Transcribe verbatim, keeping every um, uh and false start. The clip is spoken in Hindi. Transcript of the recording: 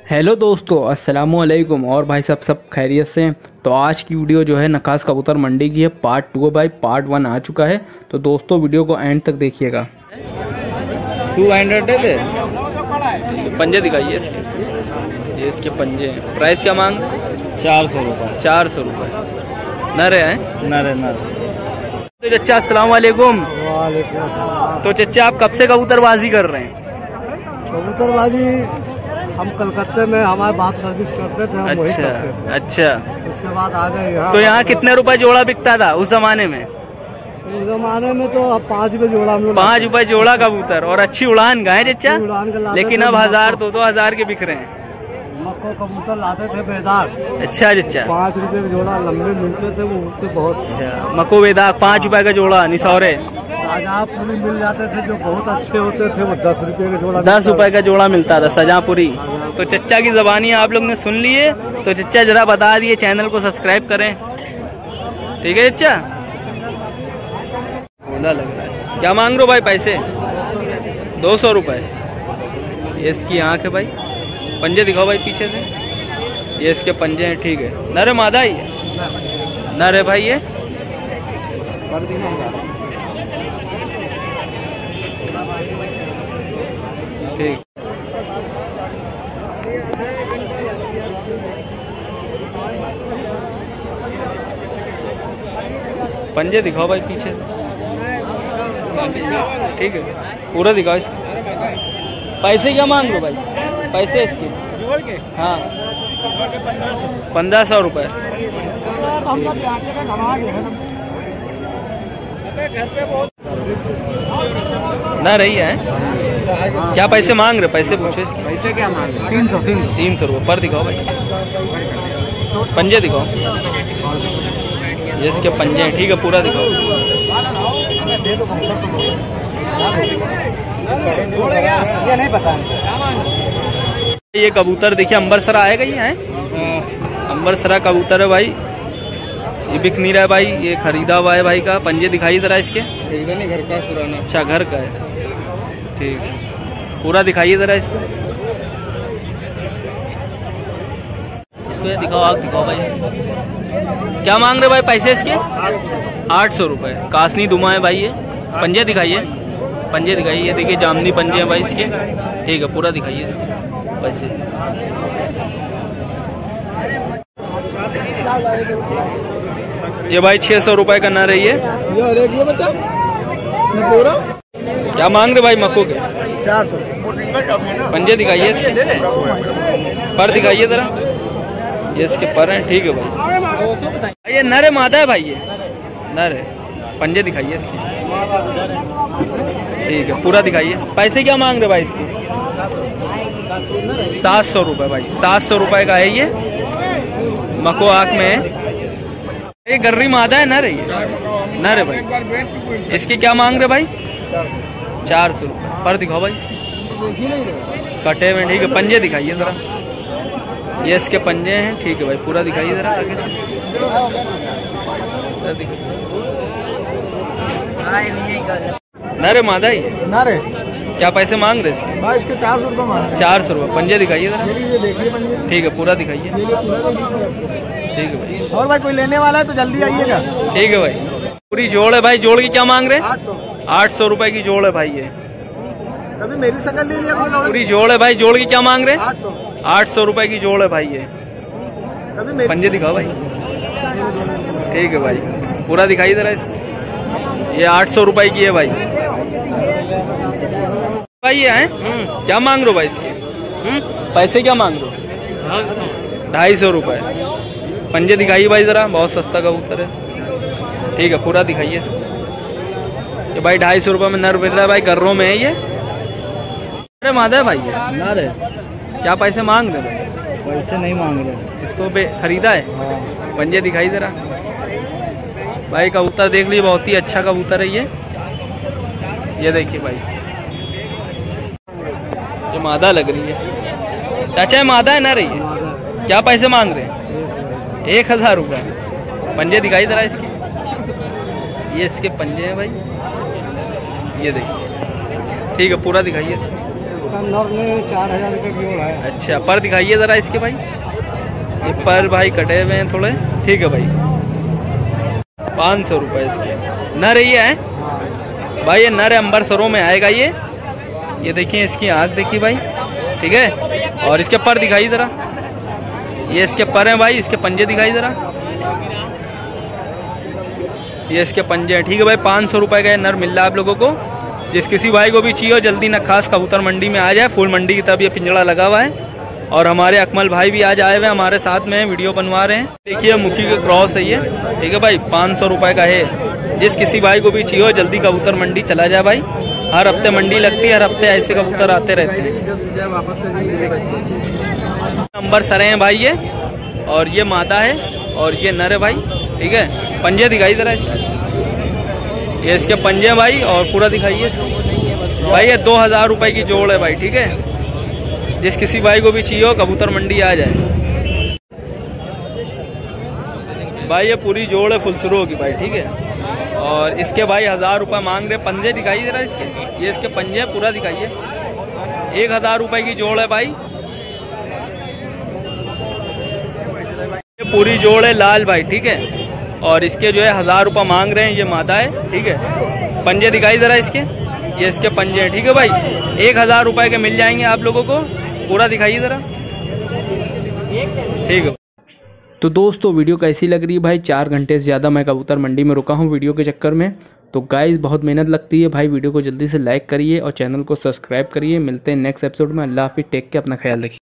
हेलो दोस्तों, अस्सलामुअलैकुम। और भाई सब सब खैरियत से हैं। तो आज की वीडियो जो है नकास कबूतर मंडी की है, पार्ट टू है भाई। पार्ट वन आ चुका है, तो दोस्तों वीडियो को एंड तक देखिएगा। टू हंड्रेड है पंजे दिखाइए इसके, ये इसके पंजे हैं। प्राइस क्या मांग? चार सौ रुपये चार सौ रुपये नरे हैं, नरे नरे। तो चचा अस्सलाम वालेकुम। वालेकुम। तो चचा आप कब से कबूतरबाजी कर रहे हैं? कबूतरबाजी हम कलकत्ते में हमारे बात सर्विस करते थे, हम वही अच्छा करते थे। अच्छा। उसके बाद आ गए यहाँ। तो यहाँ कितने रुपए जोड़ा बिकता था उस जमाने में? उस जमाने में तो अब पाँच रुपए जोड़ा हम लोग पाँच रुपए जोड़ा कबूतर, और अच्छी उड़ान गाय चचा। उड़ान के लाते लेकिन थे, अब हजार मक्को- दो दो हजार के बिक रहे हैं। मक्को कबूतर लाते थे बेदाग, अच्छा चचा। पाँच रुपए का जोड़ा लंबे मिलते थे, वो उड़ते बहुत। अच्छा, मको बेदाग पाँच रुपए का जोड़ा निसौरे। शाहजहाँपुरी मिल जाते थे जो बहुत अच्छे होते थे, वो दस रुपए का जोड़ा दस रुपए का जोड़ा मिलता था शाहजहाँपुरी। तो चचा की जबानी आप लोग ने सुन लिए। तो चचा जरा बता दिए, चैनल को सब्सक्राइब करें, ठीक है चचा? लग रहा है। क्या मांग रहे हो भाई पैसे? दो सौ रुपए। ये इसकी आंख है भाई। पंजे दिखाओ भाई पीछे से। ये इसके पंजे हैं, ठीक है। नर है मादा ही है? नर है भाई ये। ठीक। पंजे दिखाओ भाई पीछे से, ठीक है। पूरा दिखाओ इसको। पैसे क्या मांग लो भाई? पैसे इसके जोड़ के? हाँ, पंद्रह सौ रुपये। ना रही है। क्या पैसे मांग रहे? पैसे पूछो इसके। पैसे क्या मांग? तीन सौ तीन तीन सौ रुपये पर दिखाओ भाई। पंजे दिखाओ। ये इसके पंजे हैं, ठीक है। पूरा दिखाओ। ये नहीं पता। ये कबूतर देखिए, अंबरसरा आएगा ये है। अंबरसरा कबूतर है भाई। ये बिक नहीं रहा है भाई, ये खरीदा हुआ है भाई का। पंजे दिखाइए जरा इसके। नहीं, घर का पुराना। अच्छा, घर का है, ठीक है। पूरा दिखाइए जरा इसको। इसको दिखाओ, आग दिखाओ भाई इसकी। क्या मांग रहे भाई पैसे इसके? आठ सौ रुपये। कासनी दुमा है भाई ये। पंजे दिखाइए, पंजे दिखाइए। ये देखिए जामनी पंजे हैं भाई इसके, ठीक है। पूरा दिखाइए इसके पैसे। ये भाई छह सौ रुपए का नर है ये। ये बच्चा पूरा क्या मांग रहे भाई मक्को के? चार सौ। पंजे दिखाइए इसके, पर दिखाइए जरा। ये इसके पर हैं, ठीक है भाई। ये नर है मादा है भाई? ये नर है। पंजे दिखाइए इसके, ठीक है। पूरा दिखाइए। पैसे क्या मांग रहे भाई इसके? सात सौ रुपये भाई। सात सौ रुपये का है ये। मको आँख में है। ये गर्री मादा है, नर है ये? नर है भाई। इसके क्या मांग रहे भाई? चार सौ रुपये पर दिखाओ भाई इसके। कटे हुए, ठीक है। पंजे दिखाइए जरा। ये इसके पंजे हैं, ठीक है भाई। पूरा दिखाइए जरा आगे से। नर है मादा ही है? ना रे। क्या पैसे मांग रहे इसके? भाई इसके चार सौ रुपये मांग। चार सौ रुपये। पंजे दिखाइए जरा। ये देखिए पंजे। ठीक है, पूरा दिखाइए, ठीक है भाई। और भाई कोई लेने वाला है तो जल्दी आइएगा। ठीक है भाई। पूरी जोड़ है भाई। जोड़ की क्या मांग रहे? आठ सौ। आठ सौ रुपए की जोड़ है भाई ये। कभी मेरी शकल ले लिया पूरी जोड़ है भाई। जोड़ की क्या मांग रहे? आठ सौ। आठ सौ रुपए की जोड़ है भाई ये। कभी मेरी पंजे दिखाओ भाई, ठीक है भाई। पूरा दिखाइए जरा इसको। ये आठ सौ रुपए की है भाई। भाई ये है। क्या मांग रहे हो भाई इसके? पैसे क्या मांग रहे हो? ढाई सौ रुपए। पंजे दिखाइए भाई जरा। बहुत सस्ता कबूतर है, ठीक है। पूरा दिखाइए इसको। ये भाई ढाई सौ रुपये में नर मिल रहा है भाई। गर्रों में है ये। अरे मादा है भाई ये? नर है। क्या पैसे मांग रहे भाई? पैसे नहीं मांग रहे। इसको बे खरीदा है? पंजे दिखाई जरा भाई। कबूतर देख लीजिए, बहुत ही अच्छा कबूतर है ये। ये देखिए भाई, ये मादा लग रही है। चाचा मादा है ना रही है? क्या पैसे मांग रहे हैं? एक हजार रुपये। पंजे दिखाई जरा इसके। ये इसके पंजे हैं भाई, ये देखिए, ठीक है पूरा दिखाइए इसको। इसका नर ने चार हजार रुपये की जोड़ है। अच्छा, पर दिखाइए जरा इसके भाई। ये पर भाई कटे हुए हैं थोड़े, ठीक है भाई। पाँच सौ रुपये इसके नर ये है भाई। ये नर अंबर सरों में आएगा ये। ये देखिए इसकी आँख देखिए भाई, ठीक है। और इसके पर दिखाइए जरा। ये इसके पर हैं भाई, इसके पंजे दिखाई जरा। ये इसके पंजे हैं, ठीक है भाई। पाँच सौ रुपये का ये नर मिल रहा है आप लोगों को। जिस किसी भाई को भी चाहिए हो जल्दी नखास कबूतर मंडी में आ जाए। फुल मंडी की तरफ ये पिंजड़ा लगा हुआ है। और हमारे अकमल भाई भी आज आए हुए हमारे साथ में, वीडियो बनवा रहे हैं। देखिए मुखी का क्रॉस है ये, ठीक है भाई। पाँच सौ रुपये का है। जिस किसी भाई को भी चाहिए हो जल्दी कबूतर मंडी चला जाए भाई। हर हफ्ते मंडी लगती है, हर हफ्ते ऐसे कबूतर आते रहते हैं। नंबर सरे हैं भाई ये। और ये मादा है और ये नर है भाई, ठीक है। पंजे दिखाई जरा इसके। ये इसके पंजे भाई और पूरा दिखाइए भाई। ये दो हजार रुपए की जोड़ है भाई, ठीक है। जिस किसी भाई को भी चाहिए हो कबूतर मंडी आ जाए भाई। ये पूरी जोड़ है, फुल शुरू होगी भाई, ठीक है। और इसके भाई हजार रुपए मांग रहे। पंजे दिखाइए जरा इसके। ये इसके पंजे पूरा दिखाइए। एक हजार रुपए की जोड़ है भाई। ये पूरी जोड़ है लाल भाई, ठीक है। और इसके जो है हजार रुपए मांग रहे हैं। ये मादा है, ठीक है। पंजे दिखाई जरा इसके। ये इसके पंजे हैं, ठीक है भाई। एक हजार रुपए के मिल जाएंगे आप लोगों को। पूरा दिखाइए जरा, ठीक है। तो दोस्तों वीडियो कैसी लग रही है भाई। चार घंटे से ज़्यादा मैं कबूतर मंडी में रुका हूँ वीडियो के चक्कर में। तो गाइस बहुत मेहनत लगती है भाई। वीडियो को जल्दी से लाइक करिए और चैनल को सब्सक्राइब करिए। मिलते हैं नेक्स्ट एपिसोड में। अल्लाह हाफिज़, टेक के अपना ख्याल रखिए।